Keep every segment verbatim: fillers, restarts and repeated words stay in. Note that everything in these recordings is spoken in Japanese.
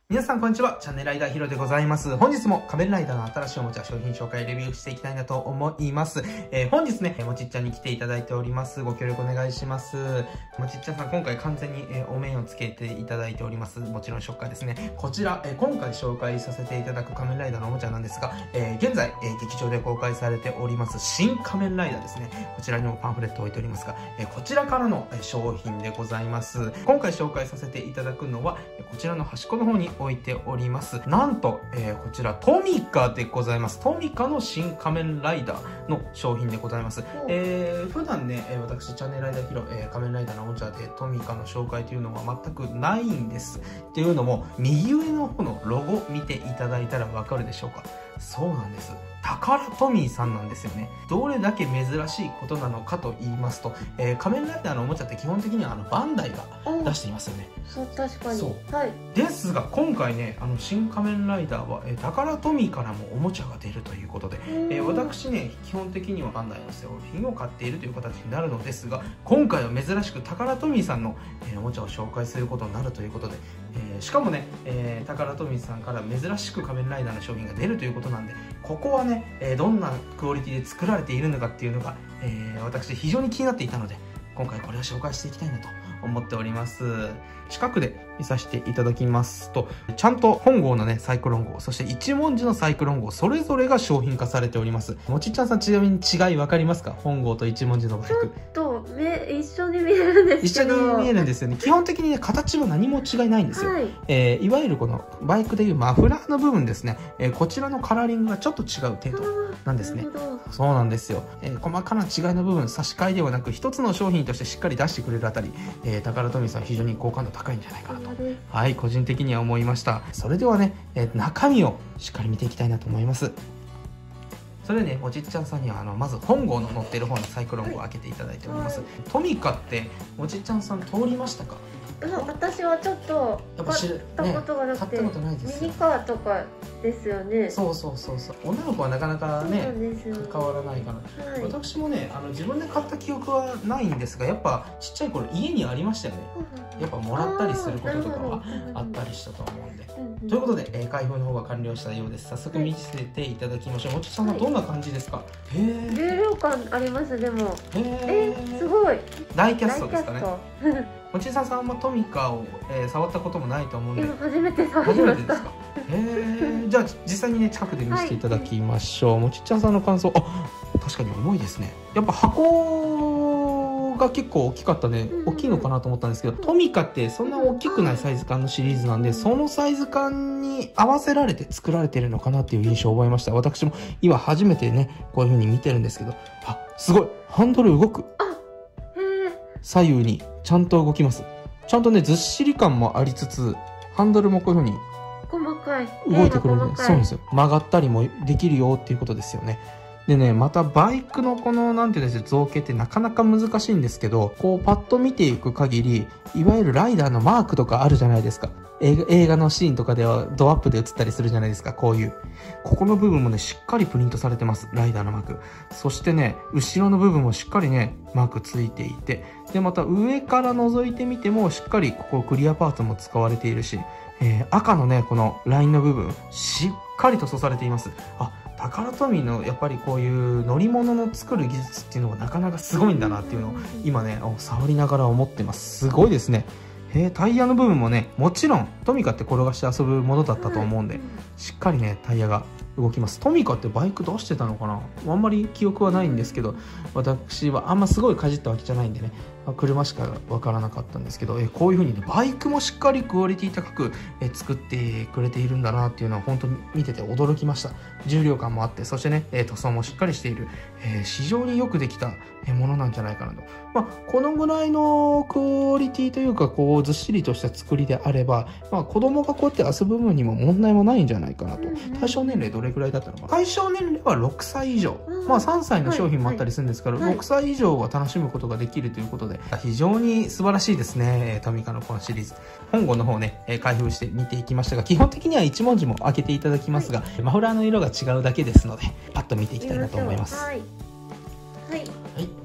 皆さんこんにちは。チャンネルライダーヒロでございます。本日も仮面ライダーの新しいおもちゃ商品紹介レビューしていきたいなと思います。えー、本日ね、もちっちゃんに来ていただいております。ご協力お願いします。もちっちゃんさん、今回完全に、えー、お面をつけていただいております。もちろんショッカーですね。こちら、えー、今回紹介させていただく仮面ライダーのおもちゃなんですが、えー、現在、えー、劇場で公開されております、新仮面ライダーですね。こちらにもパンフレットを置いておりますが、えー、こちらからの、えー、商品でございます。今回紹介させていただくのは、こちらの端っこの方に置いております。なんと、えー、こちらトミカでございます。トミカの新仮面ライダーの商品でございます。えー、普段ね、私チャンネルライダーヒロ、えー、仮面ライダーのおもちゃでトミカの紹介というのは全くないんです。っていうのも、右上の方のロゴ見ていただいたらわかるでしょうか。そうなんです。タカラトミーさんなんですよね。どれだけ珍しいことなのかと言いますと、えー、仮面ライダーのおもちゃって基本的にはあのバンダイが出していますよね。 そう、確かに。 そう。 はい。 ですが、今回ね、あの、新仮面ライダーは、えー、タカラトミーからもおもちゃが出るということで、えー、私ね、基本的にはバンダイの製品を買っているという形になるのですが、今回は珍しくタカラトミーさんの、えー、おもちゃを紹介することになるということで、えー、しかもね、えー、タカラトミーさんから珍しく仮面ライダーの商品が出るということなんで、ここはね、えー、どんなクオリティで作られているのかっていうのが、えー、私非常に気になっていたので、今回これを紹介していきたいなと思っております。近くで見させていただきますと、ちゃんと本号のね、サイクロン号、そして一文字のサイクロン号、それぞれが商品化されております。もちっちゃんさん、ちなみに違い分かりますか？本号と一文字のバイク。 ちょっと目一緒に見えるんですけど。 一緒に見えるんですよね。基本的にね、形は何も違いないんですよ。 はい、 えー、いわゆるこのバイクでいうマフラーの部分ですね、えー、こちらのカラーリングがちょっと違う程度なんですね。そうなんですよ。えー、細かな違いの部分、差し替えではなく、一つの商品としてしっかり出してくれるあたり、えー、タカラトミーさん非常に好感度高いんじゃないかなと、はい、個人的には思いました。それではね、えー、中身をしっかり見ていきたいなと思います。それでね、もちっちゃんさんにはあのまず本号の載ってる方のサイクロン号を開けていただいております。はい、トミカってもちっちゃんさん通りましたか？ 私はちょったことがなくて、ミニカーとかですよね。 そうそうそうそう。女の子はなかなかね変わらないから、はい、私もね、あの自分で買った記憶はないんですが、やっぱちっちゃい頃家にありましたよね。やっぱもらったりすることとかはあったりしたと思うんで。ということで、えー、開封の方が完了したようです。早速見せていただきましょう。もちさんはどんな感じですか？へえ。 重量感ありますでも。 へえ、すごい。 大キャストですかね。もちさんさんもトミカを、えー、触ったこともないと思うんで。 今初めて触りました。 へえ。じゃあ実際にね、近くで見せていただきましょう。はい、もちちゃんさんの感想。あ、確かに重いですね。やっぱ箱が結構大きかったね。大きいのかなと思ったんですけど、トミカってそんな大きくないサイズ感のシリーズなんで、そのサイズ感に合わせられて作られてるのかなっていう印象を覚えました。私も今初めてね、こういう風に見てるんですけど、あ、すごい、ハンドル動く。左右にちゃんと動きます。ちゃんとね、ずっしり感もありつつ、ハンドルもこういう風に細かい動いてくるんで、そうなんですよ。曲がったりもできるよっていうことですよね。でね、またバイクのこの、なんていうんですか、造形ってなかなか難しいんですけど、こうパッと見ていく限り、いわゆるライダーのマークとかあるじゃないですか。映画、映画のシーンとかではドアップで映ったりするじゃないですか、こういう。ここの部分もね、しっかりプリントされてます、ライダーのマーク。そしてね、後ろの部分もしっかりね、マークついていて、で、また上から覗いてみても、しっかりここクリアパーツも使われているし、えー、赤のね、このラインの部分、しっかり塗装されています。あ、タカラトミーのやっぱりこういう乗り物の作る技術っていうのはなかなかすごいんだなっていうのを今ね、触りながら思ってます。すごいですね。へえ、タイヤの部分もね、もちろんトミカって転がして遊ぶものだったと思うんで、しっかりね、タイヤが動きます。トミカってバイク出してたのかな？あんまり記憶はないんですけど、私はあんますごいかじったわけじゃないんでね、車しかわからなかったんですけど、えこういう風にね、バイクもしっかりクオリティ高くえ作ってくれているんだなっていうのは本当に見てて驚きました。重量感もあって、そしてね、え塗装もしっかりしている、えー、非常によくできたものなんじゃないかなと。まあ、このぐらいのクオリティというか、こうずっしりとした作りであれば、まあ、子供がこうやって遊ぶ分にも問題もないんじゃないかなと。対象年齢どれくらいだったのかな？対象年齢はろくさい以上。まあさんさいの商品もあったりするんですから、ろくさい以上は楽しむことができるということで、非常に素晴らしいですね、トミカのこのシリーズ。本号の方ね、開封して見ていきましたが、基本的には一文字も開けていただきますが、マフラーの色が違うだけですので、パッと見ていきたいなと思います。はい。はい。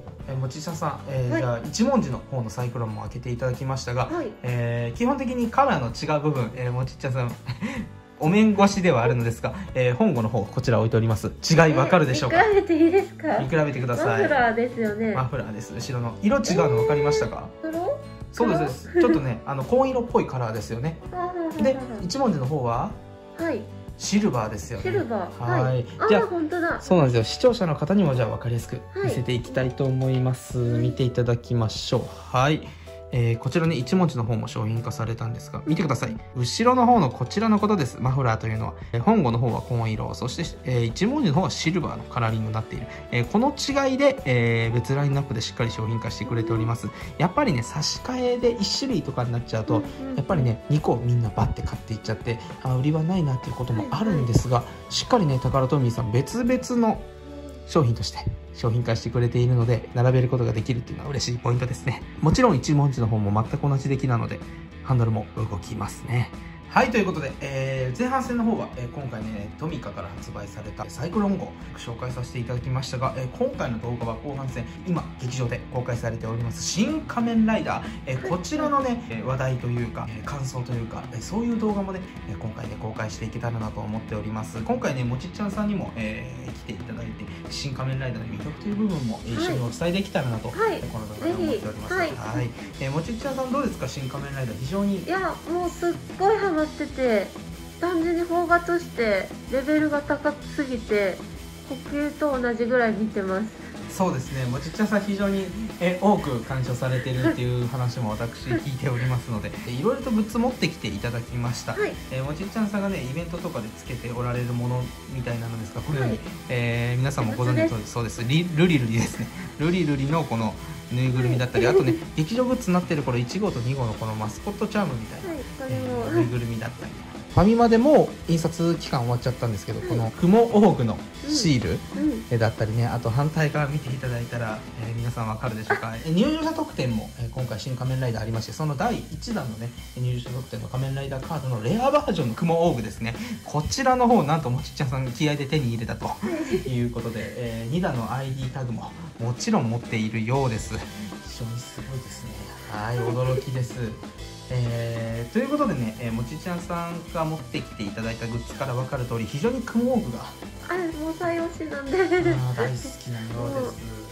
もちちゃんさん、えーはい、 じゃあ一文字の方のサイクロンも開けていただきましたが、 はい、 えー、基本的にカラーの違う部分、えー、もちちゃんさんお面越しではあるのですが、えー、本郷の方こちら置いております。違いわかるでしょうか？ 見比べていいですか？ 見比べてください。 マフラーですよね。 マフラーです。後ろの色違うの分かりましたか？ えー、黒？ そうです。ちょっとね、あの紺色っぽいカラーですよね。で、一文字の方は、 はい、 シルバーですよね。 シルバー。 はい。 あ、 じゃあ本当だ。 そうなんですよ。視聴者の方にもじゃあ分かりやすく見せていきたいと思います。はい、見ていただきましょう。はい。えー、こちらね一文字の方も商品化されたんですが、見てください。後ろの方のこちらのことです。マフラーというのは、えー、本郷の方は紺色、そして、えー、一文字の方はシルバーのカラーリングになっている、えー、この違いで、えー、別ラインナップでしっかり商品化してくれております。やっぱりね差し替えでいち種類とかになっちゃうと、やっぱりねにこみんなバッて買っていっちゃって、あ売りはないなっていうこともあるんですが、しっかりねタカラトミーさん別々の商品として商品化してくれているので、並べることができるっていうのは嬉しいポイントですね。もちろん一文字の方も全く同じ出来なのでハンドルも動きますね。はい、ということで、えー、前半戦の方は、えー、今回ねトミカから発売されたサイクロン号を紹介させていただきましたが、えー、今回の動画は後半戦今劇場で公開されております新仮面ライダー、えー、こちらのね、えー、話題というか、えー、感想というか、えー、そういう動画もね、えー、今回ね公開していけたらなと思っております。今回ねもちっちゃんさんにも、えー、来ていただいて新仮面ライダーの魅力という部分も、えー、一緒にお伝えできたらなと、はい、この動画で思っております。はい、はい、えー、もちっちゃんさんどうですか？新仮面ライダー非常に、 いやもうすっごいハマってて、単純に邦画としてレベルが高すぎて呼吸と同じぐらい見てます。 そうですね、もちっちゃんさん非常にえ多く鑑賞されているっていう話も私聞いておりますのでいろいろとグッズ持ってきていただきました。はい、えー、もちっちゃんさんがねイベントとかでつけておられるものみたいなのですが、このように、はい、えー、皆さんもご存知の通り、そうです、リルリルリですね、ルリルリのこのぬいぐるみだったり、あとね劇場グッズになってるこのいち号とに号のこのマスコットチャームみたいな、はい、えー、ぬいぐるみだったり、ファミマでも印刷期間終わっちゃったんですけど、はい、このクモオーグのシール、うんうん、だったりね、あと反対側見ていただいたら、えー、皆さんわかるでしょうか。入場者特典も、えー、今回新仮面ライダーありまして、そのだいいちだんのね入場者特典の仮面ライダーカードのレアバージョンのクモオーグですね、こちらの方なんともちっちゃんさん気合で手に入れたということで、えー、にだんの アイディー タグももちろん持っているようです。非常にすごいですね。はい、驚きです。えー、ということでね、えー、もちちゃんさんが持ってきていただいたグッズから分かる通り、非常にクモーグがあれもう最推しなんで大好きなようです。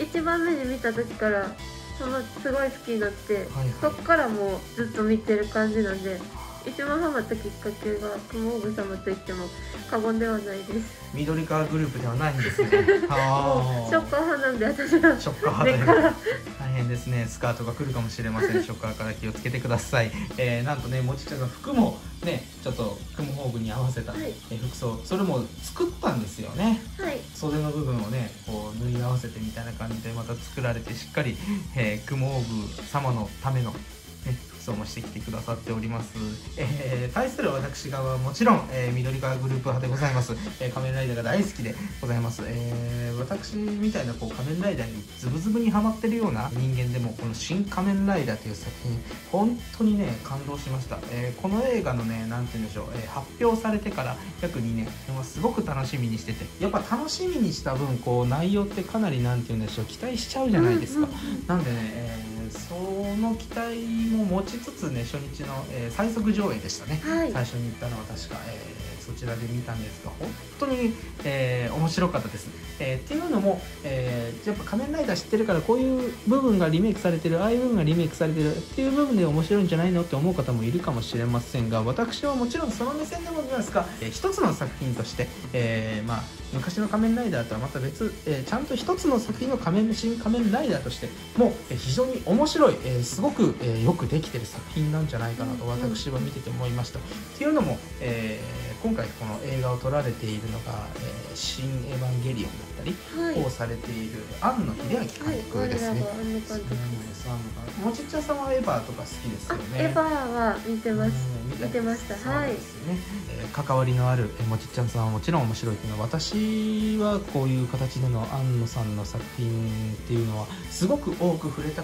一番目に見た時からそのすごい好きになって、はいはい、そっからもうずっと見てる感じなんで、一番ハマったきっかけがクモーグ様といっても過言ではないです。 緑川グループではないんですね。 あショッカー派なんで私は。 ショッカー派で大変ですね。スカートが来るかもしれません。ショッカーから気をつけてください。えー、なんとねもちちゃんの服もねちょっとクモホーグに合わせた、はい、え服装、それも作ったんですよね。はい、袖の部分をねこう縫い合わせてみたいな感じでまた作られて、しっかり、えー、クモホーグ様のためのね、服装もしてきてくださっております。えー、対する私側はもちろん、えー、緑川グループ派でございます。えー、仮面ライダーが大好きでございます。えー、私みたいなこう仮面ライダーにズブズブにハマってるような人間でも、この新仮面ライダーという作品本当にね感動しました。えー、この映画のねなんて言うんでしょう、えー、発表されてから約にねんすごく楽しみにしてて、やっぱ楽しみにした分こう内容ってかなりなんて言うんでしょう、期待しちゃうじゃないですか。なんでね、えーその期待も持ちつつね、初日の、えー、最速上映でしたね、はい、最初に行ったのは確か、えー、そちらで見たんですが、本当に、えー、面白かったです。えー、っていうのも、えー、やっぱ仮面ライダー知ってるからこういう部分がリメイクされてる、ああいう部分がリメイクされてるっていう部分で面白いんじゃないのって思う方もいるかもしれませんが、私はもちろんその目線でも見ますが、えー、一つの作品として、えー、まあ昔の仮面ライダーとはまた別、えー、ちゃんと一つの作品の仮面新仮面ライダーとしてもう、えー、非常に面白い、えー、すごく、えー、よくできてる作品なんじゃないかなと私は見てて思いました。っていうのも、えー、今回この映画を撮られているのが「えー、新エヴァンゲリオン」だったり、はい、をされている庵野秀明監督ですね。もちっちゃさんはエヴァとか好きですよね。 エヴァは見てます。見てました。はい。 ですね。えー、関わりのあるえもちっちゃんさんはもちろん面白いというのは、私はこういう形での庵野さんの作品っていうのはすごく多く触れたことがあ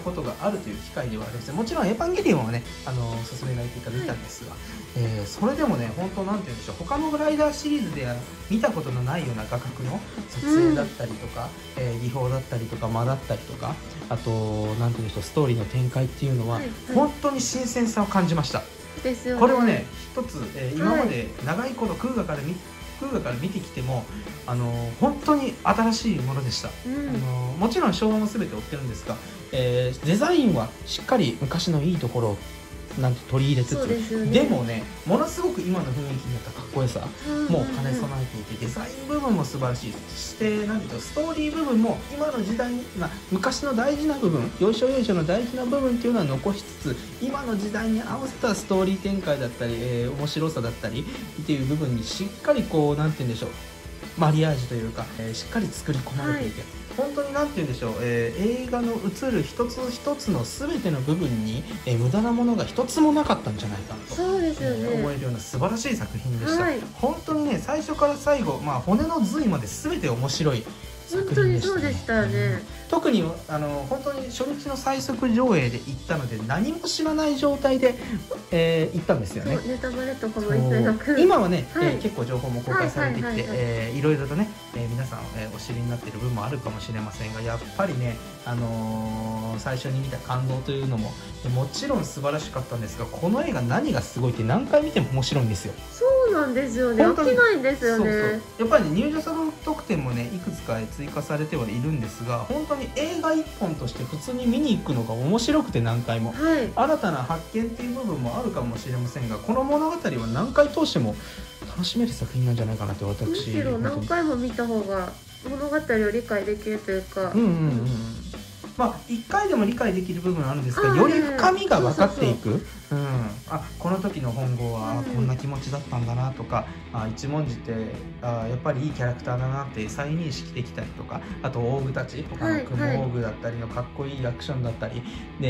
あるという機会ではあるんですよ。もちろんエヴァンゲリオンはね、あのー、進めないというか見たんですが、はい、えー、それでもね、本当なんて言うんでしょう、他のライダーシリーズでは見たことのないような画角の撮影だったりとか、うん、えー、技法だったりとか間だったりとか、あとなんて言うんでしょう、ストーリーの展開っていうのは、はいはい、本当に新鮮さを感じました。 ですよね。 これはね、一つ、えー、今まで長いこと空ガから見空ガから見てきても、あのー、本当に新しいものでした。うん、あのー、もちろん昭和も全て追ってるんですが、えー、デザインはしっかり昔のいいところをなんて取り入れつつ、 で, ね、でもね、ものすごく今の雰囲気になったかっこよさも兼ね備えていて、デザイン部分も素晴らしい。そしてなんていうと、ストーリー部分も今の時代に、まあ、昔の大事な部分、要所要所の大事な部分っていうのは残しつつ、今の時代に合わせたストーリー展開だったり、えー、面白さだったりっていう部分にしっかりこうなんていうんでしょう、マリアージュというか、えー、しっかり作り込まれていて、はい、本当になんて言うんでしょう、えー、映画の映る一つ一つの全ての部分に、えー、無駄なものが一つもなかったんじゃないかなと、 そうですよね、 えー、思えるような素晴らしい作品でした。 はい、 本当にね、最初から最後、まあ、骨の髄まで全て面白い作本当に品でしたね。 そうでしたね、うん、 特にあの本当に初日の最速上映で行ったので、何も知らない状態で、えー、行ったんですよね。 ネタバレとかも一切なく、 今はね、 はい、 えー、結構情報も公開されてきて、いろいろとね、えー、皆さん、えー、お知りになっている部分もあるかもしれませんが、やっぱりね、あのー、最初に見た感動というのももちろん素晴らしかったんですが、この映画何がすごいって何回見ても面白いんですよ。 そうなんですよね、飽きないんですよね。 そうそう、やっぱり、ね、入場者特典もねいくつか追加されてはいるんですが、本当に映画一本として普通に見に行くのが面白くて、何回も、 はい、 新たな発見っていう部分もあるかもしれませんが、この物語は何回通しても楽しめる作品なんじゃないかなと私、 むしろ何回も見た方が物語を理解できるというか、 うんうんうん、まあ、いっかいでも理解できる部分はあるんですが、より深みが分かっていく。あ、この時の本郷はこんな気持ちだったんだなとか、うん、あ、一文字ってあやっぱりいいキャラクターだなって再認識できたりとか、あとオーグたち、他の雲オーグだったりのかっこいいアクションだったり、はい、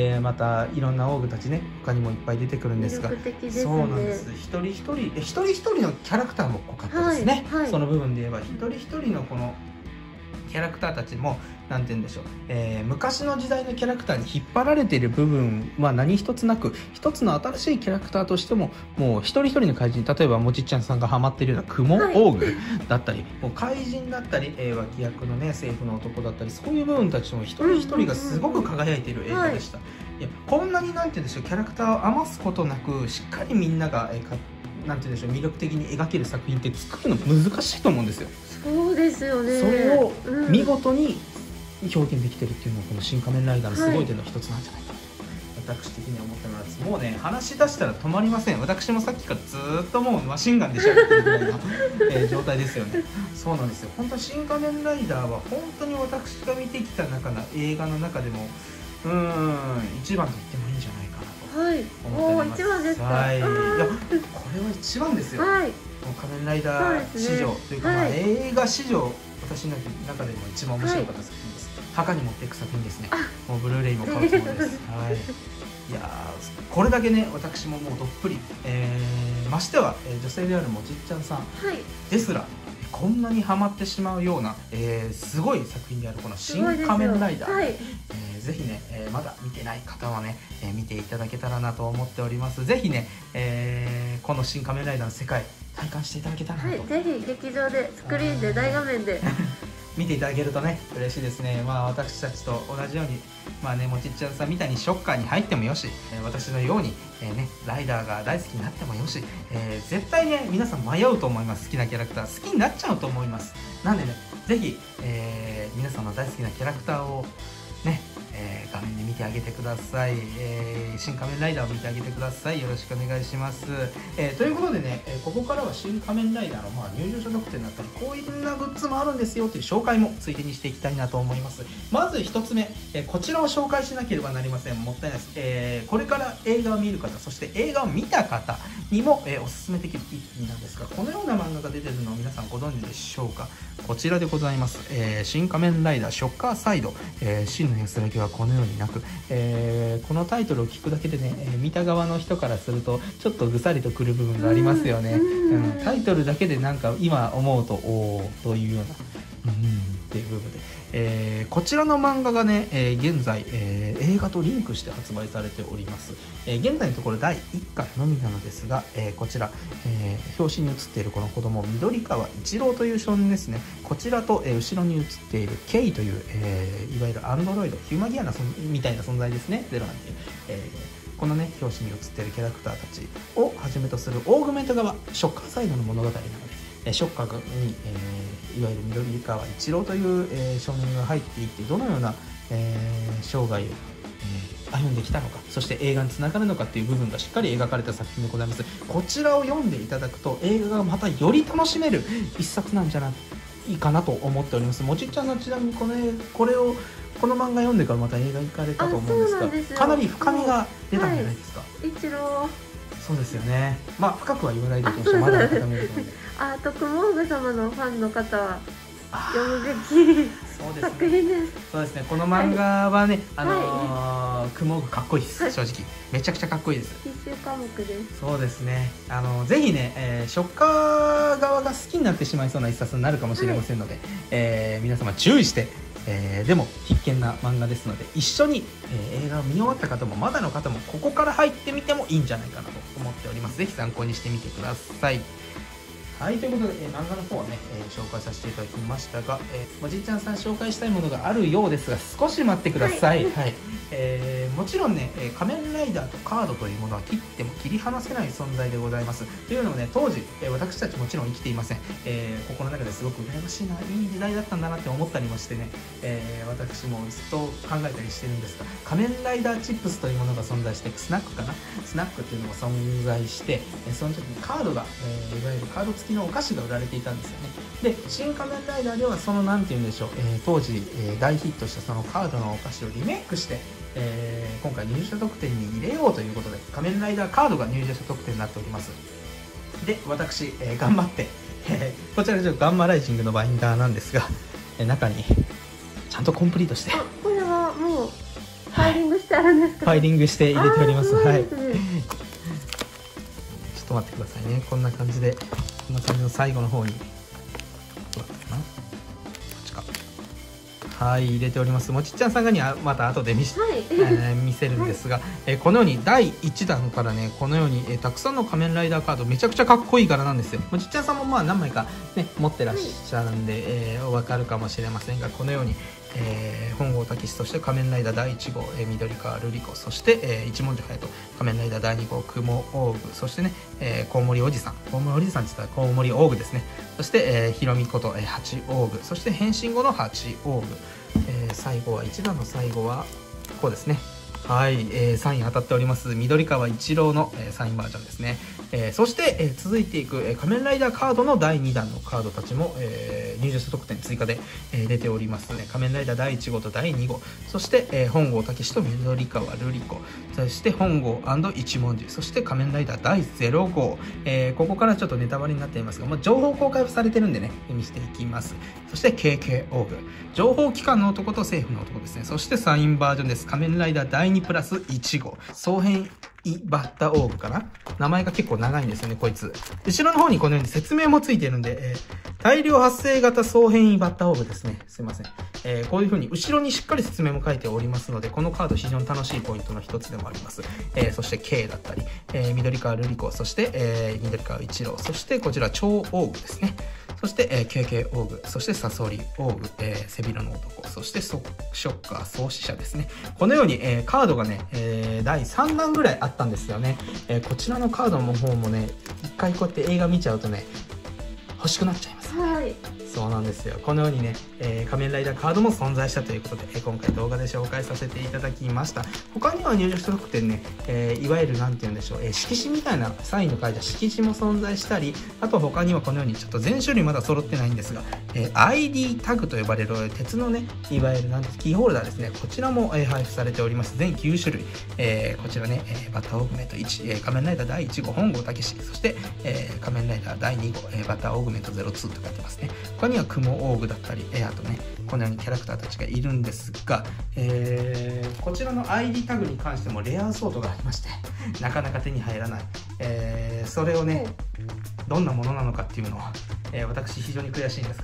でまたいろんなオーグたちね、他にもいっぱい出てくるんですが、 魅力的ですね。 そうなんです。一人一人一人一人のキャラクターも濃かったですね、はいはい、その部分で言えば一人一人のこのキャラクターたちもなんて言うんでしょう、えー、昔の時代のキャラクターに引っ張られている部分は何一つなく、一つの新しいキャラクターとしてももう一人一人の怪人、例えばもちっちゃんさんがハマっているような雲オーグだったり、はい、もう怪人だったり、えー、脇役のね政府の男だったり、そういう部分たちも一人一人がすごく輝いている映画でした。いや、こんなになんて言うんでしょう、キャラクターを余すことなくしっかりみんなが、えー、かなんて言うんでしょう、魅力的に描ける作品って作るの難しいと思うんですよ。 そうですよね。 それを見事に表現できてるっていうのは、この新仮面ライダーのすごい点の一つなんじゃないかと、はい、私的には思ってます。もうね、話し出したら止まりません。私もさっきからずーっともうマシンガンで喋ってるぐらいの、えー、状態ですよね。そうなんですよ。本当に新仮面ライダーは本当に私が見てきた中の映画の中でもうーん一番と言ってもいいんじゃないかなと思っております。 はい、おー、一番ですか。 はい、いや、これは一番ですよ。 はい、 仮面ライダー史上、ね、というか、まあ、はい、映画史上私の中でも一番面白かった作品です。はい、墓に持っていく作品ですね。もうブルーレイも買うつもりです。はい、いやこれだけね、私ももうどっぷり、えー、ましては、えー、女性であるもちっちゃんさんですら、はい、こんなにハマってしまうような、えー、すごい作品であるこの新仮面ライダー、はい、えー、ぜひね、えー、まだ見てない方はね、えー、見ていただけたらなと思っております。ぜひね、えー、この新仮面ライダーの世界体感していただけたらなと、 はい、ぜひ劇場でスクリーンで大画面で見ていただけるとね嬉しいですね。まあ私たちと同じように、まあね、もちっちゃんさんみたいにショッカーに入ってもよし、えー、私のように、えーね、ライダーが大好きになってもよし、えー、絶対ね皆さん迷うと思います。好きなキャラクター好きになっちゃうと思います。なんでね、ぜひ、えー、皆さんの大好きなキャラクターをね、えー、画面で見てあげてください。えー、新仮面ライダーを見てあげてください。よろしくお願いします。えー、ということでね、えー、ここからは新仮面ライダーの、まあ、入場者特典だったり、こういうなグッズもあるんですよという紹介もついでにしていきたいなと思います。まずひとつめ、えー、こちらを紹介しなければなりません。もったいないです。えー、これから映画を見る方、そして映画を見た方にも、えー、おすすめできる一品なんですが、このような漫画が出てるのを皆さんご存知でしょうか。こちらでございます。えー、新仮面ライダーショッカーサイド、えー、真の安らぎはこのようになく、えー、このタイトルを聞くだけでね、えー、見た側の人からするとちょっとぐさりとくる部分がありますよね。うん、タイトルだけでなんか今思うとおーというような、うんっていう部分で、えー、こちらの漫画がね、えー、現在、えー、映画とリンクして発売されております。えー、現在のところだいいっかのみなのですが、えー、こちら、えー、表紙に写っているこの子供、緑川一郎という少年ですね。こちらと、えー、後ろに写っている K という、えー、いわゆるアンドロイド、ヒューマギアなそみたいな存在ですね。ゼロなんていう、えー、このね表紙に写っているキャラクターたちをはじめとするオーグメント側、ショッカーサイドの物語なので、えー、ショッカーに、えー、いわゆる緑川一郎という、えー、少年が入っていってどのような、えー、生涯を、えー、歩んできたのか、そして映画につながるのかっていう部分がしっかり描かれた作品でございます。こちらを読んでいただくと映画がまたより楽しめる一冊なんじゃないかなと思っております。もちっちゃんのちなみにこのこれをこの漫画読んでからまた映画行かれたと思うんですが、ですかなり深みが出たんじゃないですか。 一郎、そうですよね。まあ深くは言わないでおきましょう。まだ固めると思うので。 あと雲具様のファンの方は読むべき作品です。 そうですね。この漫画はね、あの雲具かっこいいです。正直めちゃくちゃかっこいいです。 必修科目です。 そうですね。あのぜひね、えー、ショッカー側が好きになってしまいそうな一冊になるかもしれませんので、はい、えー、皆様注意して。えー、でも必見な漫画ですので、一緒に、えー、映画を見終わった方もまだの方もここから入ってみてもいいんじゃないかなと思っております。ぜひ参考にしてみてください。はい、ということで、えー、漫画の方はね、えー、紹介させていただきましたが、えー、おじいちゃんさん紹介したいものがあるようですが、少し待ってください。はい、はい、えー、もちろんね、えー、仮面ライダーとカードというものは切っても切り離せない存在でございます。というのもね、当時、えー、私たちもちろん生きていません。えー、心の中ですごく羨ましいな、いい時代だったんだなって思ったりもしてね、えー、私もずっと考えたりしてるんですが、仮面ライダーチップスというものが存在して、スナックかな、スナックっていうのも存在して、えー、その時にカードが、えー、いわゆるカード付きのお菓子が売られていたんですよね。で、新仮面ライダーではそのなんて言うんでしょう、えー、当時、えー、大ヒットしたそのカードのお菓子をリメイクして、えー、今回入社特典に入れようということで、仮面ライダーカードが入社特典になっております。で、私、えー、頑張って、えー、こちらちょっとガンマライジングのバインダーなんですが、えー、中にちゃんとコンプリートして、 あ、これはもうファイリングしてあるんですか？ ファイリングして入れております。 はい。 ちょっと待ってくださいね。こんな感じで、こんな感じの最後の方に、どうだったかな、こっちか。はい、入れております。もちっちゃんさんがにはまた後で見せ、はい、えー、見せるんですが、はい、えー、このようにだいいちだんからね、このように、えー、たくさんの仮面ライダーカード、めちゃくちゃかっこいい柄なんですよ。もちっちゃんさんもまあ何枚か、ね、持ってらっしゃるんで、はい、えー、お分かるかもしれませんが、このように、えー、本郷武史として仮面ライダーだいいち号、えー、緑川瑠璃子、そして、えー、一文字隼人仮面ライダーだいに号雲オーグ、そしてね、えー、コウモリおじさん、コウモリおじさんって言ったらコウモリオーグですね。そして、えー、ひろみこと、えー、ハチオーグ、そして変身後のハチオーグ、えー、最後はいちだんの最後はこうですね。はい、えー、サイン当たっております緑川一郎の、えー、サインバージョンですね。えー、そして、えー、続いていく、えー、仮面ライダーカードのだいにだんのカードたちも、えー、入場者特典追加で、えー、出ておりますね。仮面ライダーだいいち号とだいに号、そして、えー、本郷武史と緑川瑠璃子、そして本郷一文字、そして仮面ライダーだいゼロ号、えー、ここからちょっとネタバレになっていますが、まあ、情報公開されてるんでね、見せていきます。そして ケーケー オーグ、情報機関の男と政府の男ですね。そしてサインバージョンです。仮面ライダーだいにプラスいち号、総編イバッタオーグかな、名前が結構長いんですよね、こいつ。後ろの方にこのように説明もついているんで、えー、大量発生型総変異バッタオーグですね。すいません。えー、こういう風に後ろにしっかり説明も書いておりますので、このカード非常に楽しいポイントの一つでもあります。えー、そして K だったり、えー、緑川瑠璃子、そして、えー、緑川一郎、そしてこちら超オーグですね。そして、えー、ケーケー オーグ、そしてサソリオーグ、えー、背広の男、そしてショッカー創始者ですね。このように、えー、カードがね、えー、だいさんだんぐらいあったんですよね。えー、こちらのカードの方もね、一回こうやって映画見ちゃうとね、欲しくなっちゃいます。 はい。 そうなんですよ。このようにね、えー、仮面ライダーカードも存在したということで、えー、今回動画で紹介させていただきました。他には入場者特典ね、えー、いわゆるなんて言うんでしょう、えー、色紙みたいなサインの書いた色紙も存在したり、あと他にはこのようにちょっと全種類まだ揃ってないんですが、えー、アイディー タグと呼ばれる鉄のね、いわゆるなんてキーホルダーですね。こちらも、えー、配布されております。全きゅうしゅるい。えー、こちらね、えー、バッターオーグメントいち、えー、仮面ライダーだいいち号本郷武史、そして、えー、仮面ライダーだいに号、えー、バッターオーグメントゼロにと書いてますね。他には雲オーグだったり、えー、あとね、このようにキャラクターたちがいるんですが、えー、こちらの アイディー タグに関してもレアソートがありまして、なかなか手に入らない。えー、それをね、どんなものなのかっていうのは、えー、私非常に悔しいんですが、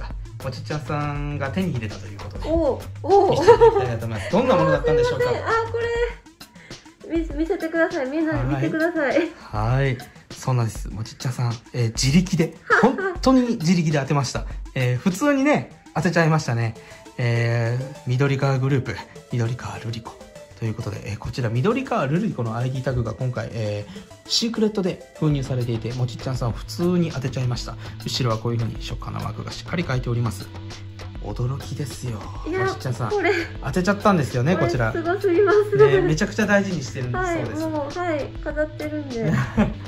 もちっちゃんさんが手に入れたということで、 おお見せていただきたいと思います。どんなものだったんでしょうか。 あ、これ見見せてください。みんな見てください。 はい、そうなんです。もちっちゃんさん、えー、自力で本当に自力で当てました。えー、普通にね当てちゃいましたね。えー、緑川グループ緑川ルリ子ということで、えー、こちら緑川ルリ子の アイディー タグが今回、えー、シークレットで封入されていて、もちっちゃんさん普通に当てちゃいました。後ろはこういう風に初夏のマークがしっかり書いております。驚きですよ。もちっちゃんさん当てちゃったんですよね。こちらすごすぎます、 ね、めちゃくちゃ大事にしてるんです。 はい、 そうです。 もうはい飾ってるんではい、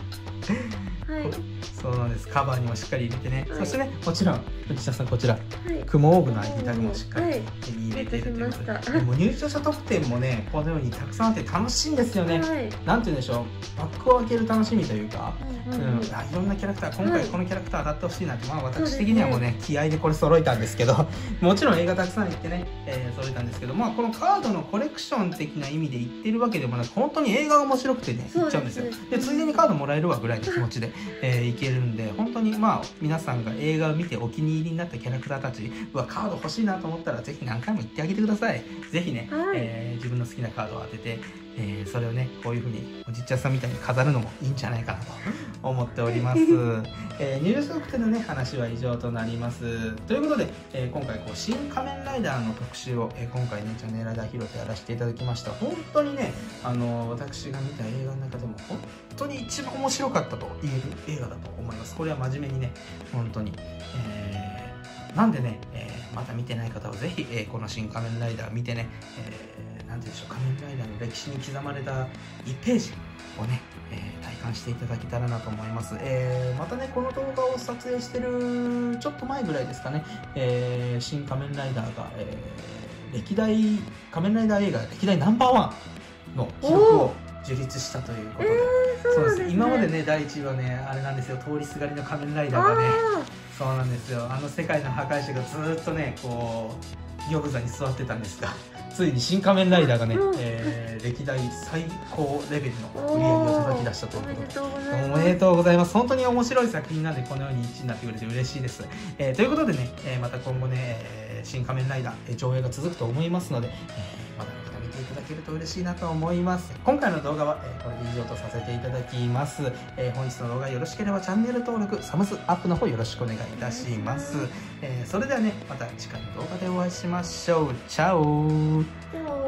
そうなんです。カバーにもしっかり入れてね、はい、そしてね、もちろん藤田さんこちら、はい、雲オーブの アイディー タグもしっかり手に入れているということで、はい、もう入場者特典もねこのようにたくさんあって楽しいんですよね、はい、なんて言うんでしょう、バッグを開ける楽しみというか、うんうんうん、あいろんなキャラクター、今回このキャラクター当たってほしいなって、まあ私的にはもうね気合でこれ揃えたんですけどもちろん映画たくさん行ってね、えー、揃えたんですけど、まあこのカードのコレクション的な意味で言ってるわけでもなく、本当に映画が面白くてね行っちゃうんですよ。でついでにカードもらえるわぐらいの気持ちで、えー、行けるんで、本当にまあ皆さんが映画を見てお気に入りになったキャラクターたちはカード欲しいなと思ったら、ぜひ何回も言ってあげてください。ぜひね、はい、えー、自分の好きなカードを当てて、えー、それをねこういう風におじっちゃんさんみたいに飾るのもいいんじゃないかなと思っております。えー、入場者特典のね話は以上となります。ということで、えー、今回こう新仮面ライダーの特集を、えー、今回ねチャンネルライダーヒロとやらせていただきました。本当にね、あのー、私が見た映画の中でも本当に一番面白かったと言える映画だと思います。これは真面目にね本当に、えー、なんでね、えー、まだ見てない方はぜひ、えー、この新仮面ライダー見てね、えー、なんていうんでしょう、仮面ライダーの歴史に刻まれたいちページをね、えー、体感していただけたらなと思います。えー、またねこの動画を撮影してるちょっと前ぐらいですかね、えー、新仮面ライダーが、えー、歴代仮面ライダー映画歴代ナンバーワンの記録を樹立したということで、えー、そうですね、今までねだいいちいはねあれなんですよ、通りすがりの仮面ライダーがね、そうなんですよ、あの世界の破壊者がずっとねこう玉座に座ってたんですが、ついに新仮面ライダーがね、うん、えー、歴代最高レベルの売り上げを叩き出したということで、おめでとうございます。本当に面白い作品なんでこのようにいちいになってくれて嬉しいです。えー、ということでね、えー、また今後ね、えー、新仮面ライダー、えー、上映が続くと思いますので、えー、まだまた見ていただけると嬉しいなと思います。今回の動画は、えー、これで以上とさせていただきます。えー、本日の動画よろしければチャンネル登録、サムズアップの方よろしくお願いいたします。えー、それではね、また次回の動画でお会いしましょう。チャオ。